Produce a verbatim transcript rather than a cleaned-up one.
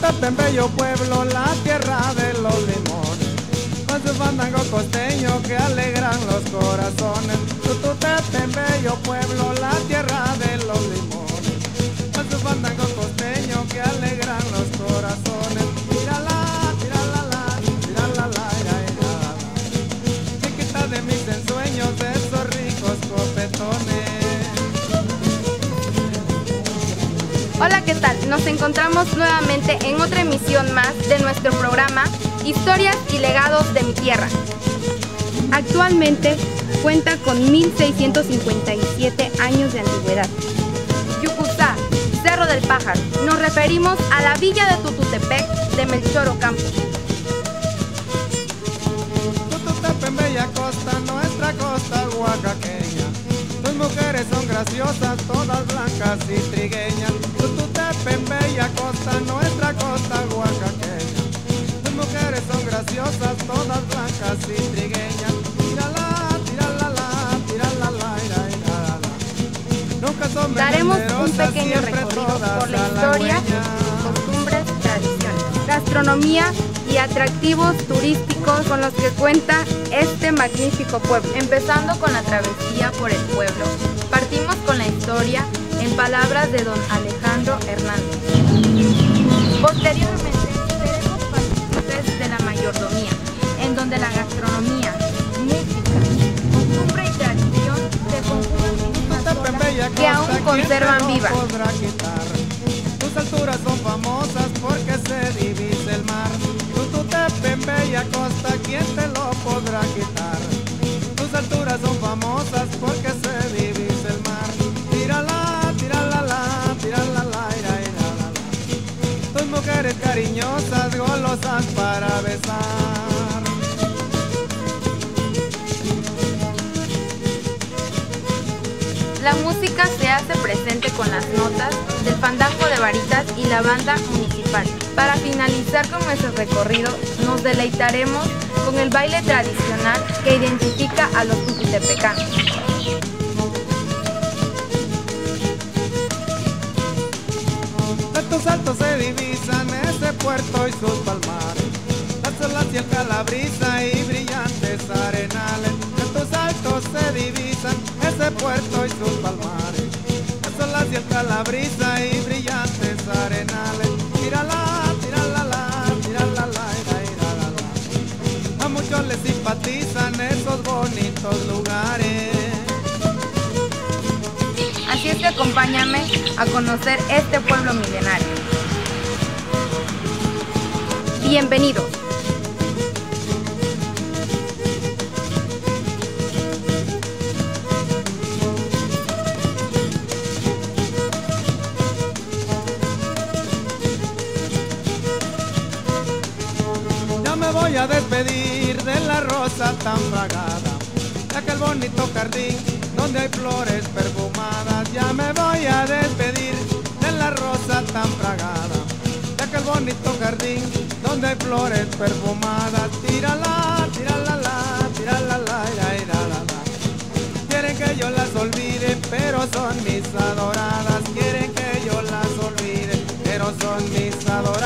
Tututepec, bello pueblo, la tierra de los limones, con su fandango costeño que alegran los corazones. Tututepec, bello pueblo, la tierra de los limones, con su fandango costeño que alegran los corazones. Tírala, tírala, la, tírala, la, ira, ira, la. Chiquita de mis ensueños, de esos ricos copetones. Hola, ¿qué tal? Nos encontramos nuevamente en otra emisión más de nuestro programa Historias y Legados de mi Tierra. Actualmente cuenta con mil seiscientos cincuenta y siete años de antigüedad. Yucutá, Cerro del Pájaro. Nos referimos a la villa de Tututepec de Melchor Ocampo. Tututepec, bella costa, nuestra costa oaxaqueña. Tus mujeres son graciosas, todas blancas y trigueñas. Tututepec, bella costa, nuestra costa oaxaqueña. Tus mujeres son graciosas, todas blancas y trigueñas. Tírala, tírala, la, tírala, la, ira, ira, la. Nunca son Daremos un menesteros, pequeño siempre recorrido todas por la a historia, halagüeña. costumbres, tradiciones, gastronomía y atractivos turísticos con los que cuenta este magnífico pueblo. Empezando con la travesía por el pueblo, partimos con la historia en palabras de don Alejandro Hernández. Posteriormente seremos partícipes de la mayordomía, en donde la gastronomía, música, costumbre y tradición se conjugan en una sola que aún conservan viva. Tus alturas son famosas porque se divisa el mar. Tututepec, bella costa, ¿quién te lo podrá quitar? Tus alturas son famosas porque se divisa el mar. Tírala, tírala, la, tírala, la, ira, ira, la, la. Tus mujeres cariñosas, golosas para besar. La música se hace presente con las notas del fandango de varitas y la banda municipal. Para finalizar con nuestro recorrido, nos deleitaremos con el baile tradicional que identifica a los tututepecanos. De tus altos se divisan ese puerto y sus palmares, las olas y el calabrisa y brillantes arenales. De tus altos se divisan ese puerto y sus palmares, las olas y el calabrisa y brillantes arenales. Tírala, tírala, la, tírala, la, ira, ira, la, la. A muchos les simpatizan esos bonitos lugares. Así es que acompáñame a conocer este pueblo milenario. Bienvenidos. Ya me voy a despedir de la rosa tan fragada, de aquel bonito jardín donde hay flores perfumadas. Ya me voy a despedir de la rosa tan fragada, de aquel bonito jardín donde hay flores perfumadas. Tírala, tírala, la, tírala, la, ira, ira, la, la. Quieren que yo las olvide, pero son mis adoradas. Quieren que yo las olvide, pero son mis adoradas.